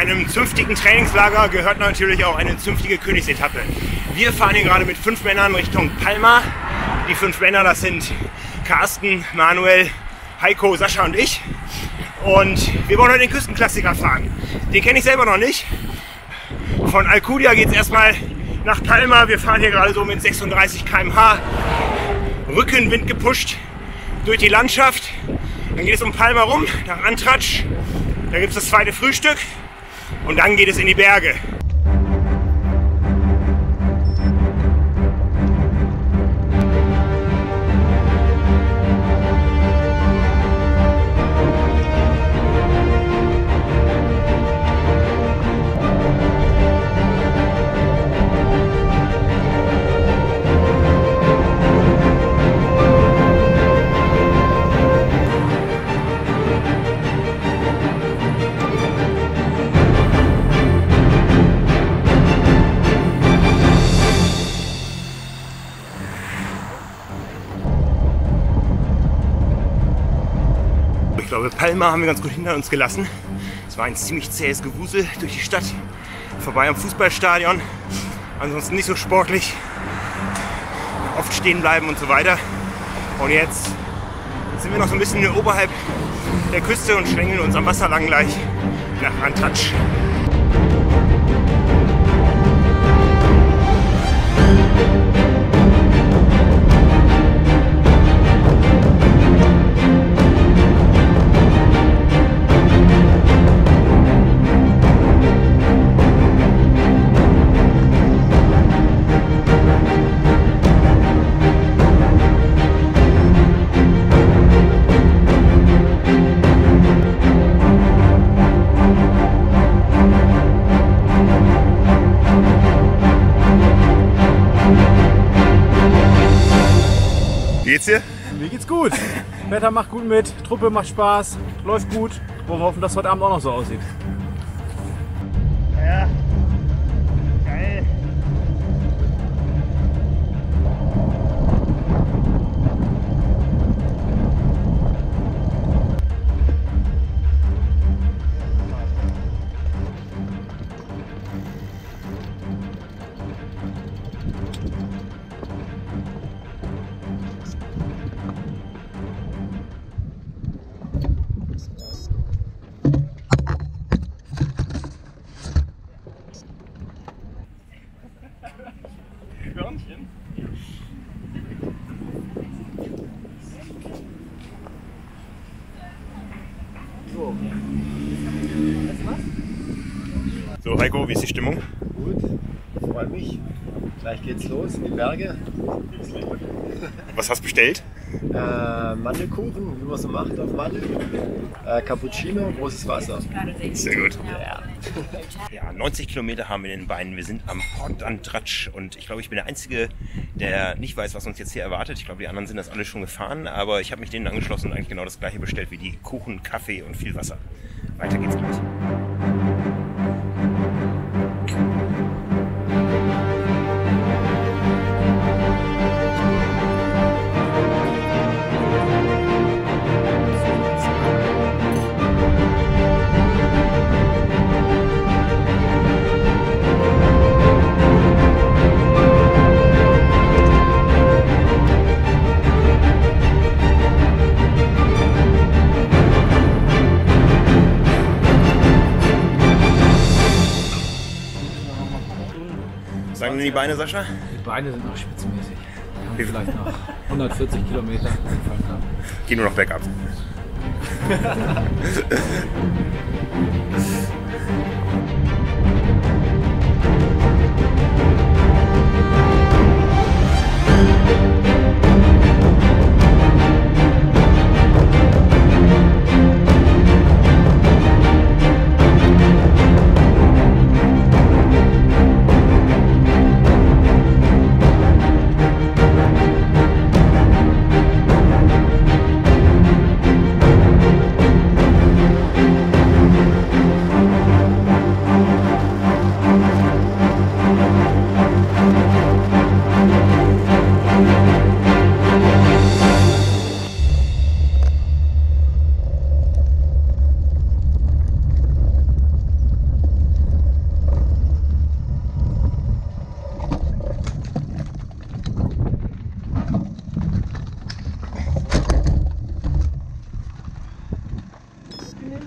einem zünftigen Trainingslager gehört natürlich auch eine zünftige Königsetappe. Wir fahren hier gerade mit 5 Männern Richtung Palma. Die 5 Männer, das sind Carsten, Manuel, Heiko, Sascha und ich. Und wir wollen heute den Küstenklassiker fahren. Den kenne ich selber noch nicht. Von Alcudia geht es erstmal nach Palma. Wir fahren hier gerade so mit 36 km/h. Rückenwind gepusht durch die Landschaft. Dann geht es um Palma rum, nach Antratsch. Da gibt es das zweite Frühstück. Und dann geht es in die Berge. Ich glaube, Palma haben wir ganz gut hinter uns gelassen. Es war ein ziemlich zähes Gewusel durch die Stadt, vorbei am Fußballstadion. Ansonsten nicht so sportlich, oft stehen bleiben und so weiter. Und jetzt sind wir noch so ein bisschen oberhalb der Küste und schlängeln uns am Wasser lang gleich nach Antratsch. Wie geht's dir? Mir geht's gut. Wetter macht gut mit, Truppe macht Spaß, läuft gut. Wollen wir hoffen, dass heute Abend auch noch so aussieht. Ja, geil. So, Heiko, wie ist die Stimmung? Gut, ich freue mich. Gleich geht's los in die Berge. Was hast du bestellt? Mandelkuchen, wie man so macht auf Mandel. Cappuccino, großes Wasser. Sehr gut. Ja, 90 Kilometer haben wir in den Beinen. Wir sind am Port Antratsch und ich glaube, ich bin der Einzige, der nicht weiß, was uns jetzt hier erwartet. Ich glaube, die anderen sind das alle schon gefahren, aber ich habe mich denen angeschlossen und eigentlich genau das gleiche bestellt wie die: Kuchen, Kaffee und viel Wasser. Weiter geht's gleich. Sagen die Beine, Sascha? Die Beine sind noch spitzenmäßig. Wir haben vielleicht noch 140 Kilometer. Geh nur noch bergab.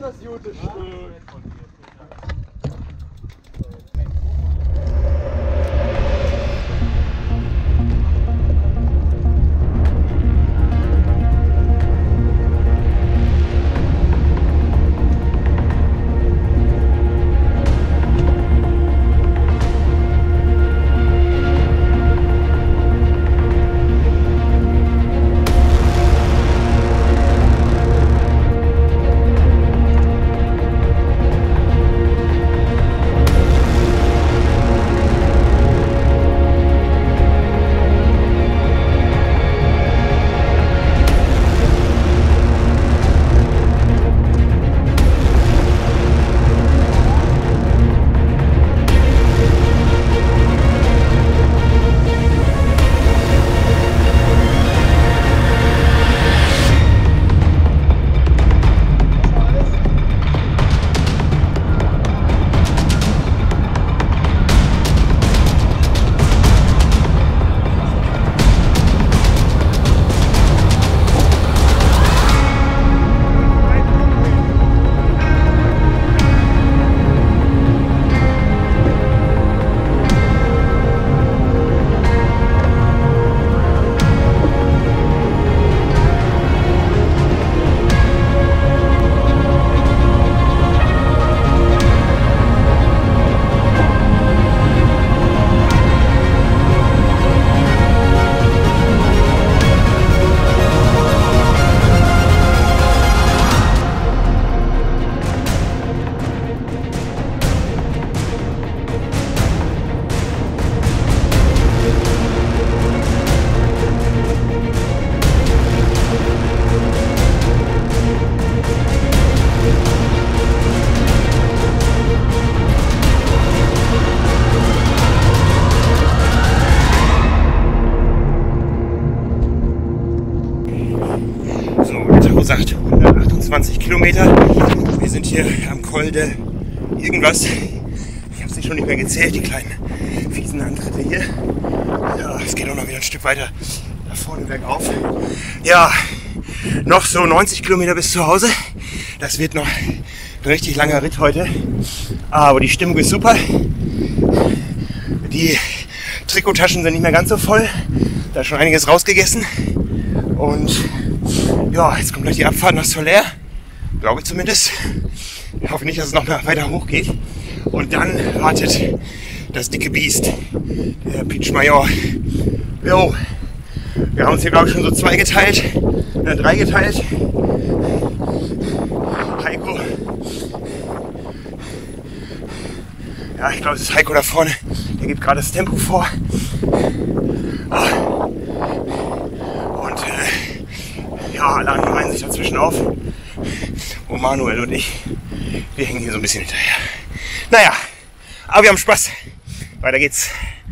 das gute Stück. Sagt 128 Kilometer. Wir sind hier am Col de irgendwas. Ich habe sie schon nicht mehr gezählt, die kleinen fiesen Antritte hier. Ja, es geht auch noch wieder ein Stück weiter da vorne bergauf. Ja, noch so 90 Kilometer bis zu Hause. Das wird noch ein richtig langer Ritt heute. Aber die Stimmung ist super. Die Trikottaschen sind nicht mehr ganz so voll. Da ist schon einiges rausgegessen. Und ja, jetzt kommt gleich die Abfahrt nach Solaire, glaube ich zumindest. Ich hoffe nicht, dass es noch weiter hoch geht. Und dann wartet das dicke Biest, der Peach Major. Jo, wir haben uns hier glaube ich schon so zweigeteilt, dreigeteilt. Heiko. Ja, ich glaube, es ist Heiko da vorne. Der gibt gerade das Tempo vor. Ja, alle anderen reihen sich dazwischen auf. Und Manuel und ich, wir hängen hier so ein bisschen hinterher. Naja, aber wir haben Spaß. Weiter geht's.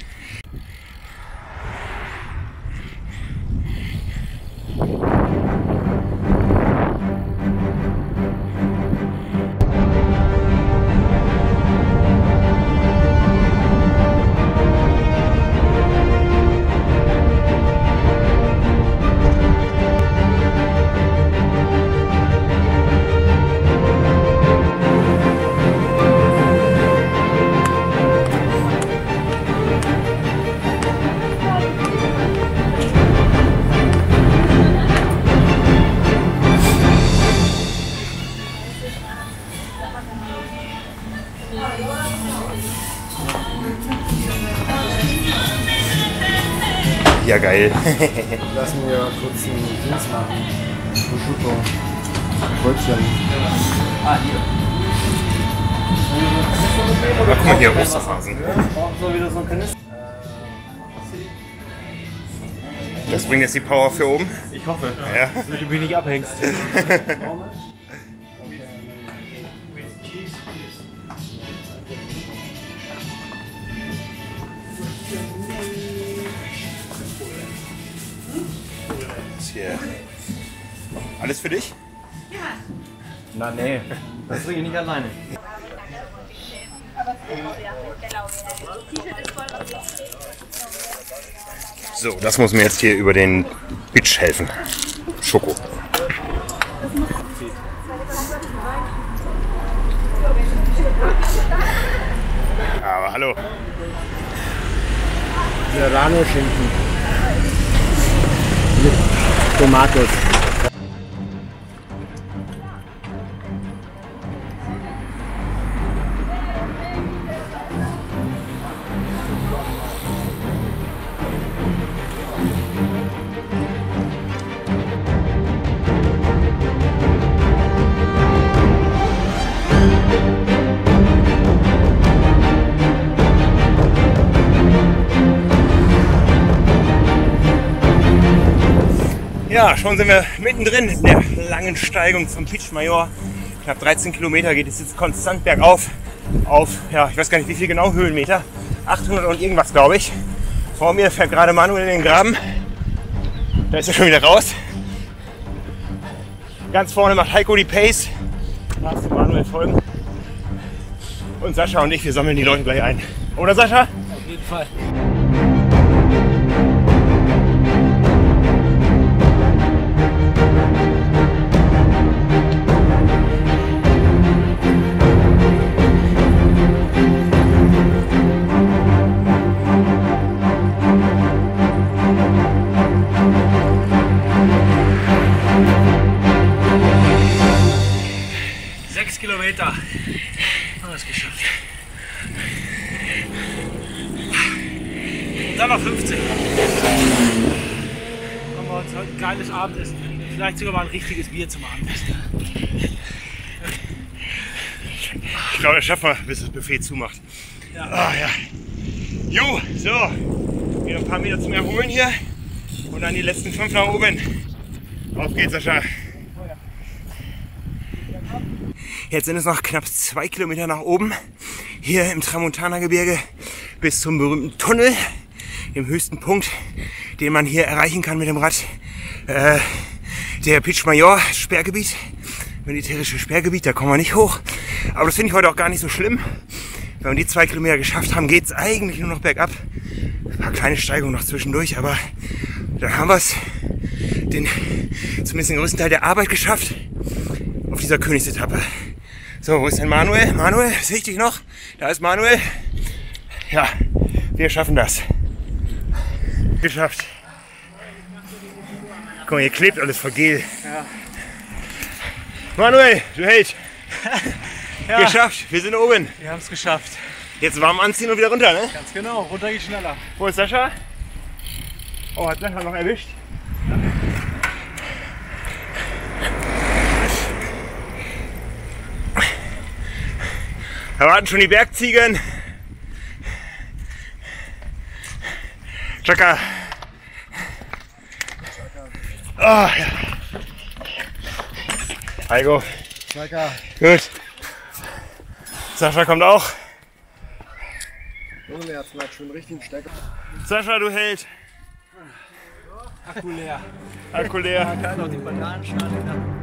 Ja, geil. Lass mir kurz einen Dings machen. Prosciutto. Brötchen. Ah, hier. Da guck mal hier, Osterhasen. So wieder so ein Kanister. Das bringt jetzt die Power für oben. Ich hoffe, Ja. dass du mich nicht abhängst. Hier. Alles für dich? Na nee, das trinke ich nicht alleine. So, das muss mir jetzt hier über den Bitch helfen. Schoko. Hallo. Serrano-Schinken. Mit Tomatos. Ja, schon sind wir mittendrin in der langen Steigung zum Pic Maior. Knapp 13 Kilometer geht es jetzt konstant bergauf auf, ja, ich weiß gar nicht wie viel genau Höhenmeter, 800 und irgendwas glaube ich. Vor mir fährt gerade Manuel in den Graben, da ist er schon wieder raus. Ganz vorne macht Heiko die Pace, darfst du Manuel folgen. Und Sascha und ich, wir sammeln die Leute gleich ein. Oder Sascha? Auf jeden Fall. Kilometer. Haben wir es geschafft. Und dann noch 50. Haben wir uns heute ein geiles Abendessen. Vielleicht sogar mal ein richtiges Bier zum Abendessen. Ich glaube, das schaffen wir, bis das Buffet zumacht. Ja. Ah, ja. Jo, so. Wieder ein paar Meter zum Erholen hier. Und dann die letzten 5 nach oben. Auf geht's, Sascha. Jetzt sind es noch knapp 2 Kilometer nach oben, hier im Tramontana-Gebirge, bis zum berühmten Tunnel, dem höchsten Punkt, den man hier erreichen kann mit dem Rad. Der Pic Maior Sperrgebiet, militärische Sperrgebiet, da kommen wir nicht hoch. Aber das finde ich heute auch gar nicht so schlimm. Wenn wir die 2 Kilometer geschafft haben, geht es eigentlich nur noch bergab. Ein paar kleine Steigungen noch zwischendurch, aber dann haben wir es, zumindest den größten Teil der Arbeit geschafft auf dieser Königsetappe. So, wo ist denn Manuel? Manuel, sehe ich dich noch? Da ist Manuel. Ja, wir schaffen das. Geschafft. Guck mal, hier klebt alles vor Gel. Ja. Manuel, du hältst. Ja. Geschafft, wir sind oben. Wir haben es geschafft. Jetzt warm anziehen und wieder runter, ne? Ganz genau, runter geht schneller. Wo ist Sascha? Oh, hat Sascha noch erwischt? Da warten schon die Bergziegen. Chaka. Oh, ja. Heiko. Chaka. Gut. Sascha kommt auch. Junge, jetzt mal schon richtig Stecker. Sascha, du hältst. Akku leer. Akku leer. Man kann noch die Bananen schneiden.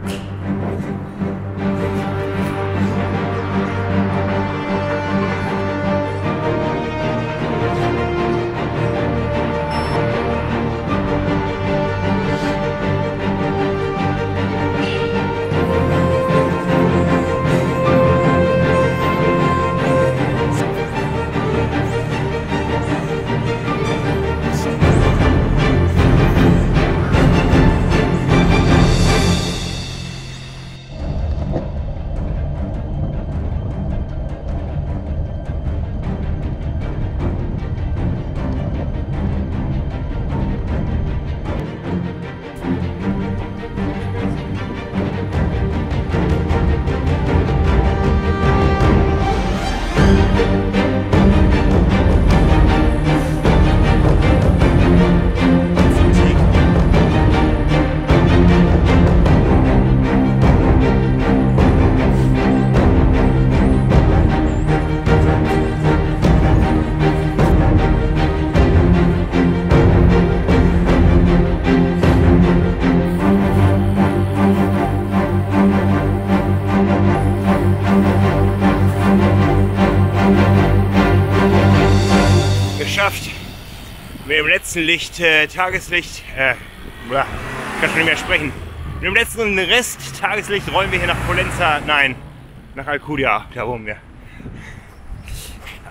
Geschafft. Mit dem letzten Licht, Tageslicht, kann schon nicht mehr sprechen. Mit dem letzten Rest Tageslicht rollen wir hier nach Pollenza, nein, nach Alcudia, da oben wir.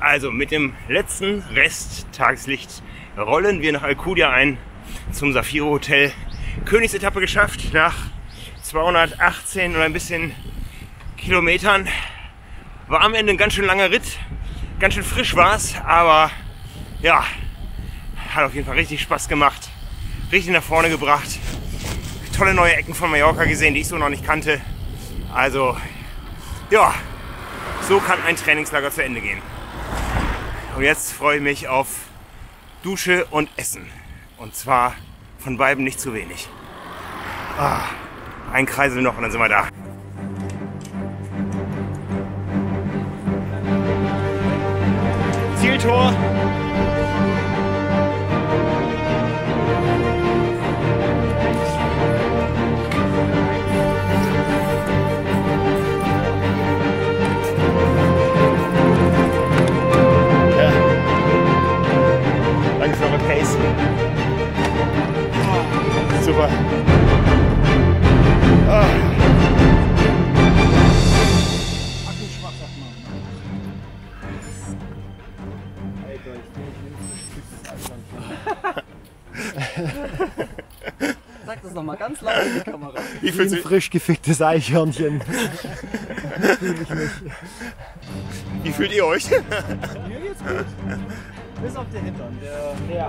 Also mit dem letzten Rest Tageslicht rollen wir nach Alcudia ein zum Safiro Hotel. Königsetappe geschafft nach 218 oder ein bisschen Kilometern. War am Ende ein ganz schön langer Ritt. Ganz schön frisch war es, aber ja, hat auf jeden Fall richtig Spaß gemacht. Richtig nach vorne gebracht. Tolle neue Ecken von Mallorca gesehen, die ich so noch nicht kannte. Also ja, so kann ein Trainingslager zu Ende gehen. Und jetzt freue ich mich auf Dusche und Essen. Und zwar von beiden nicht zu wenig. Ein Kreisel noch und dann sind wir da. Zieltor. Danke für eure Pace. Super. Sag das nochmal ganz laut in die Kamera. Wie ein frisch geficktes Eichhörnchen. Wie fühlt ihr euch? Mir geht's gut. Bis auf den Hintern. Der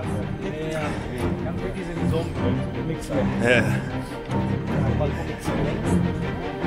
ganz wirklich in den Sommer. Mix ein. Ja. Mal von links.